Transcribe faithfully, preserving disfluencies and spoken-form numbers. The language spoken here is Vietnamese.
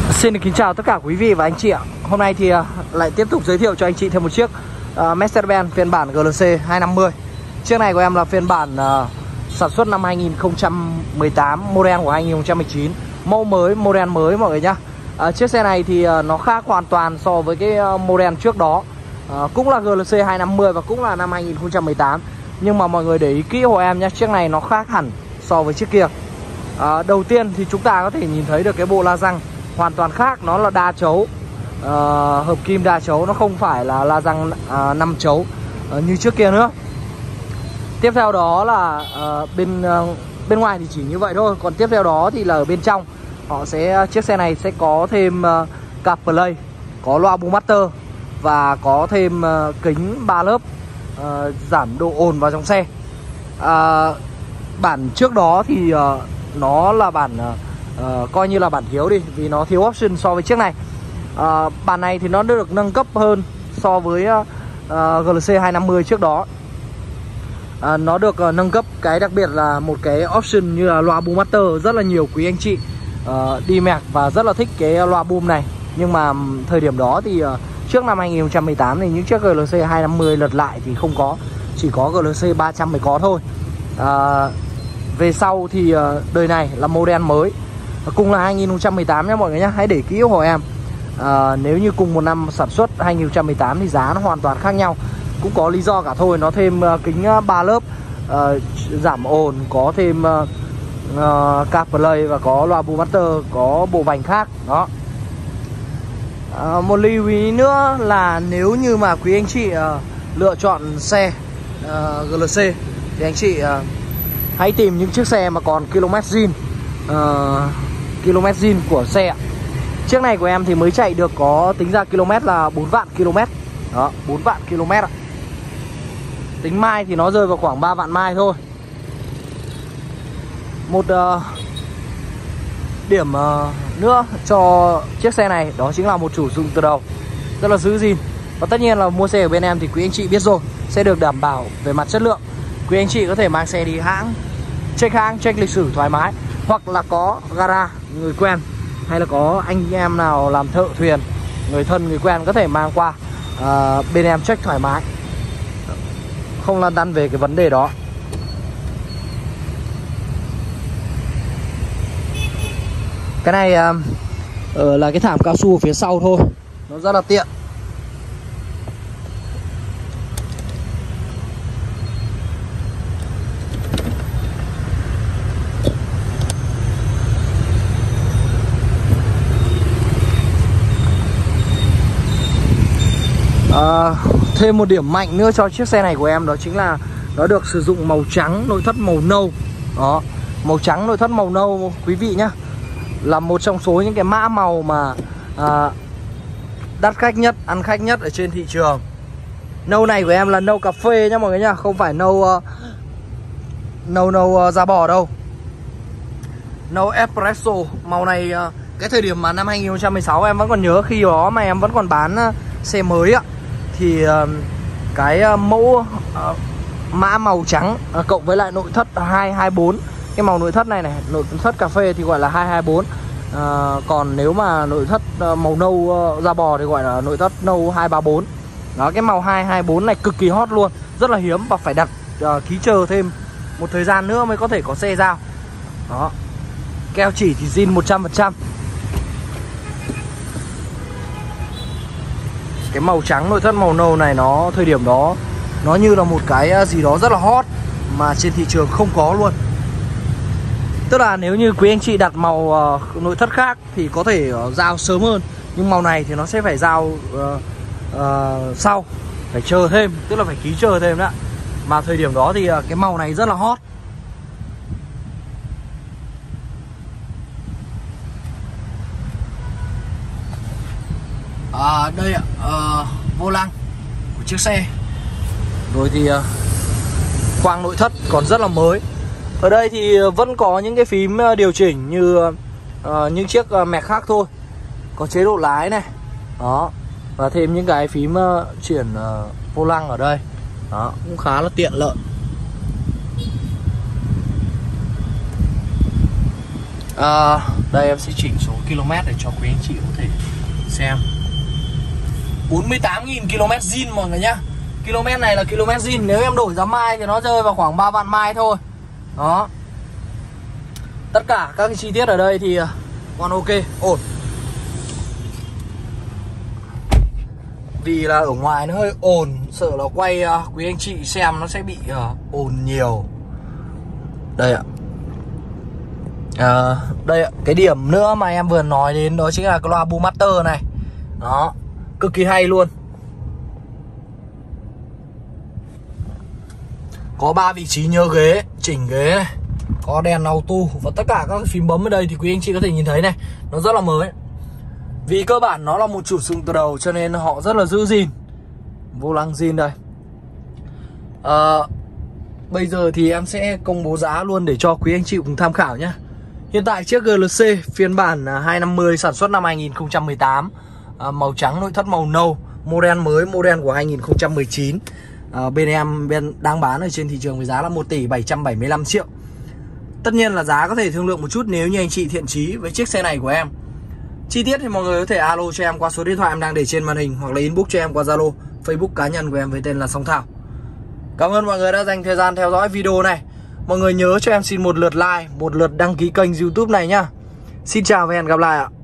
Xin được kính chào tất cả quý vị và anh chị ạ. Hôm nay thì lại tiếp tục giới thiệu cho anh chị thêm một chiếc uh, Mercedes-Benz phiên bản G L C hai năm mươi. Chiếc này của em là phiên bản uh, sản xuất năm hai nghìn không trăm mười tám, model của hai nghìn không trăm mười chín, mẫu mới, model mới mọi người nhá. uh, Chiếc xe này thì uh, nó khác hoàn toàn so với cái uh, model trước đó, uh, cũng là G L C hai năm mươi và cũng là năm hai nghìn không trăm mười tám. Nhưng mà mọi người để ý kỹ hộ em nhé, chiếc này nó khác hẳn so với chiếc kia. uh, Đầu tiên thì chúng ta có thể nhìn thấy được cái bộ la răng hoàn toàn khác, nó là đa chấu, uh, hợp kim đa chấu, nó không phải là la răng uh, năm chấu uh, như trước kia nữa. Tiếp theo đó là uh, bên uh, bên ngoài thì chỉ như vậy thôi, còn tiếp theo đó thì là ở bên trong họ sẽ chiếc xe này sẽ có thêm uh, CarPlay, có loa Boom Master và có thêm uh, kính ba lớp uh, giảm độ ồn vào trong xe. Uh, bản trước đó thì uh, nó là bản uh, Uh, coi như là bản thiếu đi, vì nó thiếu option so với chiếc này. uh, Bản này thì nó được nâng cấp hơn so với uh, uh, G L C hai năm mươi trước đó. uh, Nó được uh, nâng cấp cái đặc biệt là một cái option như là loa Boom Master. Rất là nhiều quý anh chị uh, đi mẹc và rất là thích cái loa boom này. Nhưng mà um, thời điểm đó thì uh, trước năm hai nghìn không trăm mười tám thì những chiếc G L C hai năm mươi lật lại thì không có, chỉ có G L C ba trăm mới có thôi. uh, Về sau thì uh, đời này là model mới, cùng là hai nghìn không trăm mười tám nhé mọi người nhé. Hãy để kỹ hộ em. à, Nếu như cùng một năm sản xuất hai nghìn không trăm mười tám thì giá nó hoàn toàn khác nhau. Cũng có lý do cả thôi. Nó thêm uh, kính ba lớp, uh, giảm ồn, có thêm uh, uh, CarPlay và có loa Boom Master, có bộ vành khác đó. à, Một lưu ý nữa là nếu như mà quý anh chị uh, lựa chọn xe uh, G L C thì anh chị uh, hãy tìm những chiếc xe mà còn km zin, uh, km zin của xe. Chiếc này của em thì mới chạy được có tính ra km là bốn vạn km. Đó, bốn vạn km ạ. Tính mai thì nó rơi vào khoảng ba vạn mai thôi. Một uh, điểm uh, nữa cho chiếc xe này đó chính là một chủ dụng từ đầu rất là giữ gìn. Và tất nhiên là mua xe ở bên em thì quý anh chị biết rồi, sẽ được đảm bảo về mặt chất lượng. Quý anh chị có thể mang xe đi hãng, check hãng, check lịch sử thoải mái, hoặc là có gara người quen, hay là có anh em nào làm thợ thuyền, người thân người quen có thể mang qua à, bên em check thoải mái, không lăn tăn về cái vấn đề đó. Cái này à, là cái thảm cao su ở phía sau thôi, nó rất là tiện. À, thêm một điểm mạnh nữa cho chiếc xe này của em đó chính là nó được sử dụng màu trắng, nội thất màu nâu. Đó, màu trắng nội thất màu nâu quý vị nhá, là một trong số những cái mã màu mà à, đắt khách nhất, ăn khách nhất ở trên thị trường. Nâu này của em là nâu cà phê nhá mọi người nhá, không phải nâu uh, nâu nâu uh, da bò đâu. Nâu espresso. Màu này uh, cái thời điểm mà năm hai nghìn không trăm mười sáu em vẫn còn nhớ, khi đó mà em vẫn còn bán uh, xe mới ạ, thì uh, cái uh, mẫu uh, mã màu trắng uh, cộng với lại nội thất hai hai bốn. Cái màu nội thất này này, nội thất cà phê thì gọi là hai hai bốn. uh, Còn nếu mà nội thất uh, màu nâu uh, da bò thì gọi là nội thất nâu hai ba bốn. Đó, cái màu hai hai bốn này cực kỳ hot luôn, rất là hiếm và phải đặt uh, ký chờ thêm một thời gian nữa mới có thể có xe giao. Đó, keo chỉ thì zin một trăm phần trăm. Cái màu trắng nội thất màu nâu này nó thời điểm đó nó như là một cái gì đó rất là hot mà trên thị trường không có luôn. Tức là nếu như quý anh chị đặt màu uh, nội thất khác thì có thể uh, giao sớm hơn, nhưng màu này thì nó sẽ phải giao uh, uh, sau, phải chờ thêm, tức là phải ký chờ thêm đó. Mà thời điểm đó thì uh, cái màu này rất là hot. À, đây ạ, uh, vô lăng của chiếc xe. Rồi thì uh, khoang nội thất còn rất là mới. Ở đây thì vẫn có những cái phím điều chỉnh như uh, những chiếc uh, mẹc khác thôi. Có chế độ lái này. Đó. Và thêm những cái phím uh, chuyển uh, vô lăng ở đây. Đó, cũng khá là tiện lợi. à, Đây em sẽ chỉnh số km để cho quý anh chị có thể xem. Bốn mươi tám nghìn ki lô mét zin mọi người nhá. Km này là km zin. Nếu em đổi giá mai thì nó rơi vào khoảng ba vạn mai thôi. Đó. Tất cả các cái chi tiết ở đây thì còn ok, ổn. Vì là ở ngoài nó hơi ồn, sợ là quay uh, quý anh chị xem nó sẽ bị uh, ồn nhiều. Đây ạ. uh, Đây ạ. Cái điểm nữa mà em vừa nói đến đó chính là cái loa Bumaster này. Đó, cực kỳ hay luôn. Có ba vị trí nhớ ghế, chỉnh ghế này, có đèn auto và tất cả các phím bấm ở đây thì quý anh chị có thể nhìn thấy này, nó rất là mới. Vì cơ bản nó là một chủ sừng từ đầu cho nên họ rất là giữ gìn. Vô lăng zin đây. à, Bây giờ thì em sẽ công bố giá luôn để cho quý anh chị cùng tham khảo nhé. Hiện tại chiếc giê lờ xê phiên bản hai năm mươi sản xuất năm hai nghìn không trăm mười tám, à, màu trắng, nội thất màu nâu, model mới, model của hai nghìn không trăm mười chín. à, Bên em bên đang bán ở trên thị trường với giá là một tỷ bảy trăm bảy mươi lăm triệu. Tất nhiên là giá có thể thương lượng một chút nếu như anh chị thiện chí với chiếc xe này của em. Chi tiết thì mọi người có thể alo cho em qua số điện thoại em đang để trên màn hình, hoặc là inbox cho em qua Zalo, Facebook cá nhân của em với tên là Song Thảo. Cảm ơn mọi người đã dành thời gian theo dõi video này. Mọi người nhớ cho em xin một lượt like, một lượt đăng ký kênh YouTube này nhá. Xin chào và hẹn gặp lại ạ.